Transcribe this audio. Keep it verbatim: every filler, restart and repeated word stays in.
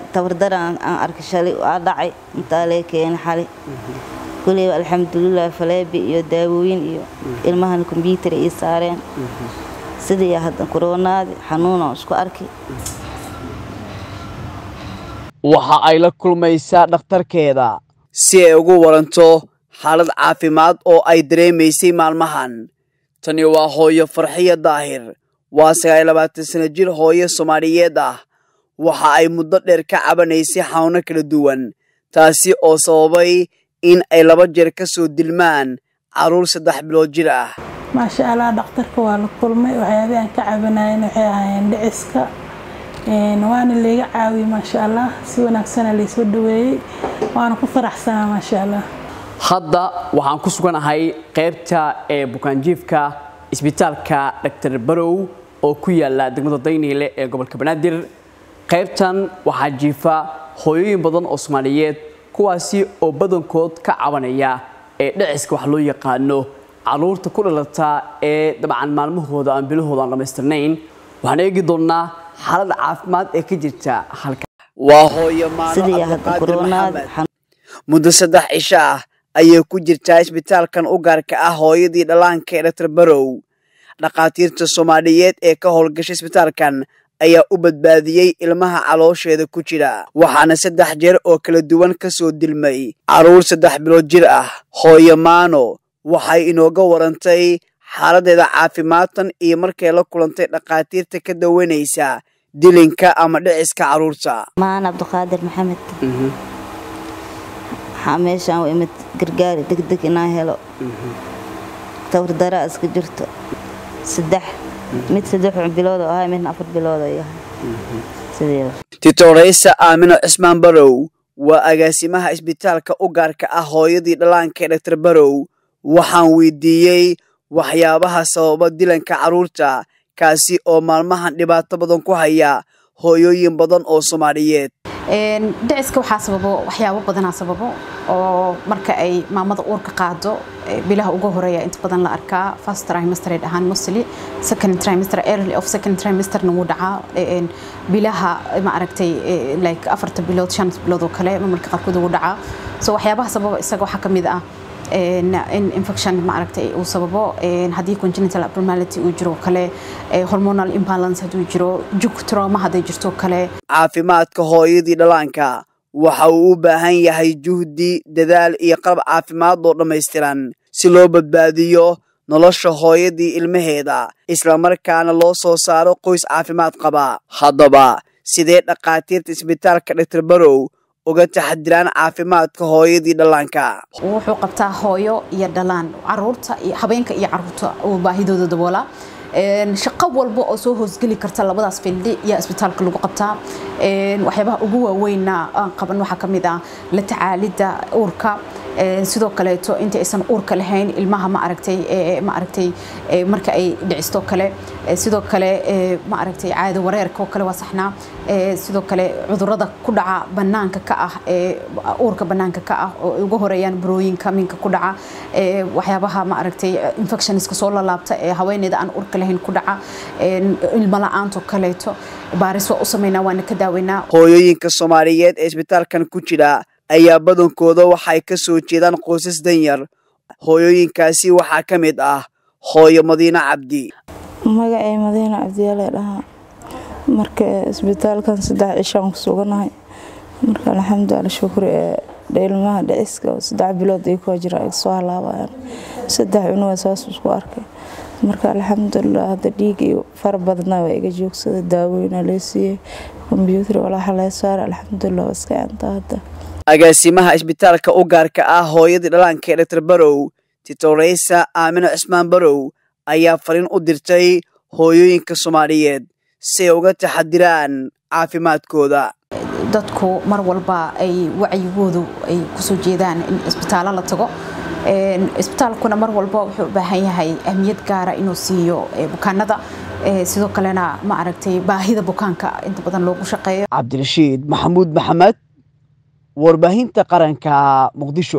تبردر عن أركشالي وأضعي متالك يعني حالي كلي الحمد لله فلا بيداوين إيو المهن الكمبيوتر إيسارين سيدي هذا كورونا حنونا وشكو أركي waxa ay la kulmaysaa dhakhtarkeeda si ay ugu waranto xaalad caafimaad oo ay dareemaysay maalmahan. Tani waa hooyo Farxiya Daahir, waa sagaal iyo labaatan sano jir hooyo Soomaaliyeed ah. Waxa ay muddo dheer ka cabanaysay xanuuno kala duwan, taasi oo sababay in ay laba jeer ka soo dilmaan caruur saddex bilood jir ah. ما شاء الله دكتورك waa la kulmay waxyaabahan ka cabanayeen waxay ahaayeen dhiciska een waan leeyahay caawi ma sha Allah si wanaagsan la soo dhaweeyay waan ku faraxsanahay ma sha Allah. Hadda waxaan ku suganahay qaybta ee bukaanjiifka isbitaalka Doctor Barow oo ku yaala degmada Daynile ee gobolka Banaadir. qaybtan waxaa jiifa hooyooyin badan oo Soomaaliyeed kuwaasi oo badankood ka cabanaya ee dhiciska wax loo yaqaano caruurta ku dhalata ee dabcan maalmahooda aan bilahooda aan dhameystirnayn. waxaan eegi doonaa xaalad caafimaad ee ka jirta halka. waa hooyo maano muddo saddex cisho ah ayay ku jirtaa isbitaalkan u gaarka ah hooyadii dhalaanka ee Doctor Barow. dhaqaatiirta Soomaaliyeed ee ka howlgashay isbitaalkan ayaa u badbaadiyay ilmaha caloosheeda ku jira, waxaana saddex jeer oo kala duwan ka soo dilmay caruur saddex bilood jir ah. hooyo maano waxay inooga warantay xaaladeeda caafimaadtan iyo markay la kulantay dhaqaatiirta ka daweynaysa dilinka ama dhiciska caruurta. maan Abduqaadir Maxamed xameeshan way mid gargaari degdeg inaan helo tawardara iska jirto saddex mid saddex bilood oo ah mid afar bilood oo yahay sidii Titoreysa Aamino Cismaan Barow waa agaasimaha isbitaalka u gaarka ah hooyadii dhalaanka ee Doctor Barow. waxaan weydiiyay waxyaabaha sababa dilanka caruurta kaasi oo maalmahan dhibaato badan ku haya hooyooyin badan oo Soomaaliyeed. een dhiciska waxa sababo waxyaabo badan sababo oo marka ay maamada uurka qaado bilaha ugu horeeya inta badan la arkaa first trimester ahaan mostly second trimester early of second trimester noo dhaca een bilaha ma aragtay like afarta bilood shan bilood oo kale marka qarkood ugu dhaca. so waxyaabaha sababa isaga waxa kamid ah in infection ma aragtay uu sababo hadii congenital abnormality uu jiro kale hormonal imbalance haduu jiro juk trauma hadii jirto kale. caafimaadka hooyadii dhalaanka waxa uu u baahan yahay juhdi dadaal iyo qalab caafimaad oo dhameystiran si loo badbaadiyo nolosha hooyadii ilmaheeda isla markaana loo soo saaro qoys caafimaad qaba. haddaba sidee dhaqaatiirta isbitaalka Doctor Barow uga taxadiraan caafimaadka hooyadii dhalaanka? wuxuu qabtaa hooyo iyo dhalaan caruurta iyo habeenka iyo caruurta oo baahidooda daboola. een shaqo walba oo soo hoosgali karta labadaas fildi iyo isbitaalka lagu qabtaa. een waxyaabaha ugu waaweyn aan qaban waxa kamid ah la tacaalida uurka sidoo kale to inta aysan uurka lahayn ilmaha ma aragtay ma aragtay marka ay dhicisto kale sidoo kale ma aragtay caado wareerka kale waa saxnaa sidoo kale cudurrada ku dhaca banaanka ka ah ee uurka banaanka ka ah oo ugu horeeyaan burooyinka minka ku dhaca waxyaabaha ma aragtay infectionska soo la laabta ee haweeneyda aan uurka lahayn ku dhaca ilma la'aanto kale to baaris waa u sameynaa waana ka daaweynaa. hooyooyinka Soomaaliyeed ee isbitaalkan ku jira ayaa badankooda waxay ka soo jeedaan qoysas danyar. hooyooyinkaasi waxaa ka mid ah hooyo Madiina Cabdi. magacay Madiina Cabdi la dhahaa marka isbitaalkan saddex cisho ku suganahay marka alxamdulillah shukr ee ilmaha dhiciska saddex bilood ay ku jira ay soo halaabayaan saddex inuu asaas isku arkay marka alxamdulillah hada dhiig iyo far badna way iga joogsada daaweyn la siiyay computer wala xalay saar alxamdulillah iska anta hada. agaasimaha isbitaalka u gaarka ah hooyadii dhalaanka ee Doctor Barow Titoreysa Aamino Cismaan Barow ayaa fariin u dirtay hooyooyinka Soomaaliyeed si ay uga taxadiraan caafimaadkooda. dadku mar walba ay wacigoodu ay ku soo jeedaan in isbitaalada la tago. een isbitaalkuna mar walba wuxuu u baahan yahay ahmiyad gaar ah inuu siiyo bukaanada sidoo kalena ma aragtay baahida bukaanka inta badan loogu shaqeeyo. Cabdirashiid Maxamuud Maxamed warbaahinta qaranka Muqdisho.